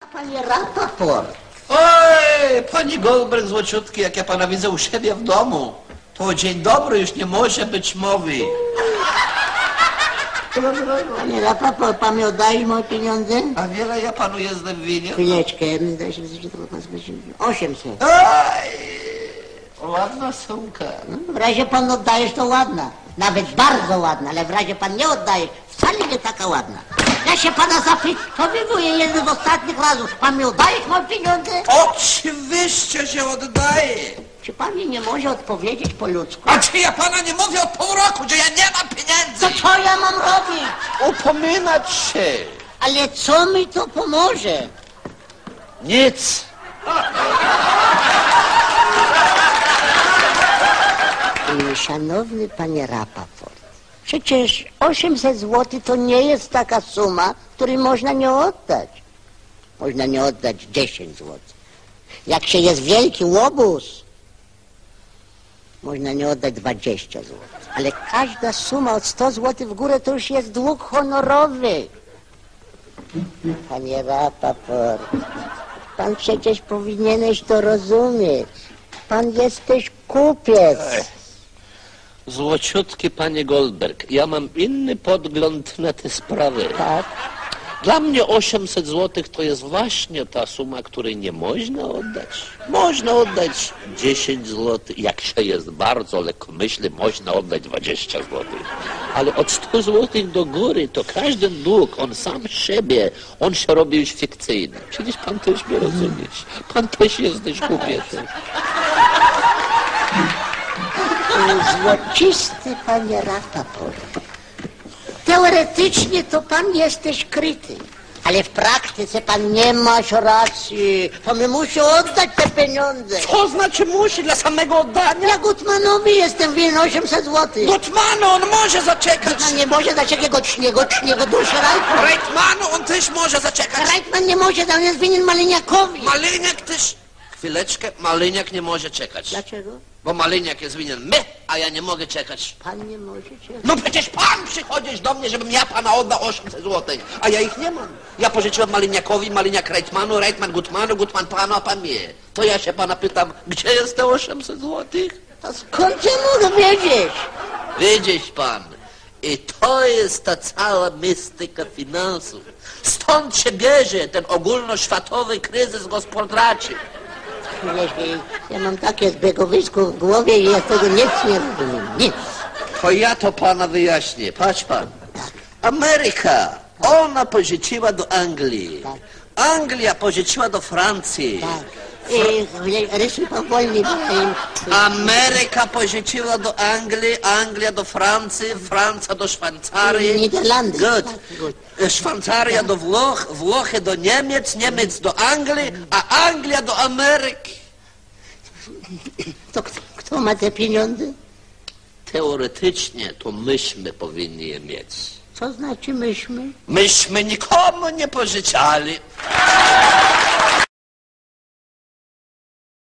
Panie Rapaport. Oj, pani Goldberg złociutki, jak ja pana widzę u siebie w domu, to dzień dobry już nie może być mowy. Panie Rapaport, pan mi oddaje moje pieniądze? A wiele ja panu jestem winien? Chwileczkę, 800. Oj, ładna sumka. No, w razie pan oddajesz, to ładna. Nawet bardzo ładna, ale w razie pan nie oddajesz, wcale nie taka ładna. Ja się pana zapytuję jeden z ostatnich razów. Pan mi oddajesz moje pieniądze? Oczywiście się oddaję. Czy pan mi nie może odpowiedzieć po ludzku? A czy ja pana nie mówię od pół roku, że ja nie mam pieniędzy? To co ja mam robić? Upominać się. Ale co mi to pomoże? Nic. Szanowny panie Rapaport, przecież 800 zł to nie jest taka suma, której można nie oddać. Można nie oddać 10 zł. Jak się jest wielki łobuz, można nie oddać 20 zł. Ale każda suma od 100 zł w górę to już jest dług honorowy. Panie Rapaport, pan przecież powinieneś to rozumieć. Pan jesteś kupiec. Złociutki panie Goldberg, ja mam inny podgląd na te sprawy. Tak? Dla mnie 800 zł to jest właśnie ta suma, której nie można oddać. Można oddać 10 zł, jak się jest bardzo lekkomyślny, można oddać 20 zł. Ale od 100 zł do góry to każdy dług, on sam siebie, on się robi już fikcyjny. Przecież pan też mnie rozumiesz. Pan też jesteś kupiecem. Złocisty panie Rapaport. Teoretycznie to pan jesteś kryty, ale w praktyce pan nie masz racji. Pan mi musi oddać te pieniądze. Co znaczy musi dla samego oddania? Ja Gutmanowi jestem winien 800 zł. Gutmanu, on może zaczekać. No nie może dać jakiego czniego duszy Reitman. Reitmanu, on też może zaczekać. Reitman nie może, on jest winien Maliniakowi. Malyniak też... Chwileczkę, Malyniak nie może czekać. Dlaczego? Bo Malyniak jest winien my, a ja nie mogę czekać. Pan nie może cię... No przecież pan przychodzisz do mnie, żebym ja pana oddał 800 zł, a ja ich nie mam. Ja pożyczyłem Malyniakowi, Malyniak Reitmanu, Reitman Gutmanu, Gutman panu, a pan mnie. To ja się pana pytam, gdzie jest te 800 zł? To skąd ja mogę wiedzieć? Widzisz pan, i to jest ta cała mistyka finansów. Stąd się bierze ten ogólnoświatowy kryzys gospodarczy. Ja mam takie zbiegowisko w głowie i ja tego nic nie rozumiem. Nic. To ja to pana wyjaśnię. Patrz pan. Ameryka, ona pożyczyła do Anglii. Tak. Anglia pożyczyła do Francji. Tak. Rysuj pan wolniej, bo ja im... Ameryka pożyczyła do Anglii, Anglia do Francji, Francja do Szwajcarii. Niderlandy. Good. Tak, good. Szwajcaria do Włoch, Włochy do Niemiec, Niemiec do Anglii, a Anglia do Ameryki. To kto ma te pieniądze? Teoretycznie to myśmy powinni je mieć. Co znaczy myśmy? Myśmy nikomu nie pożyczali.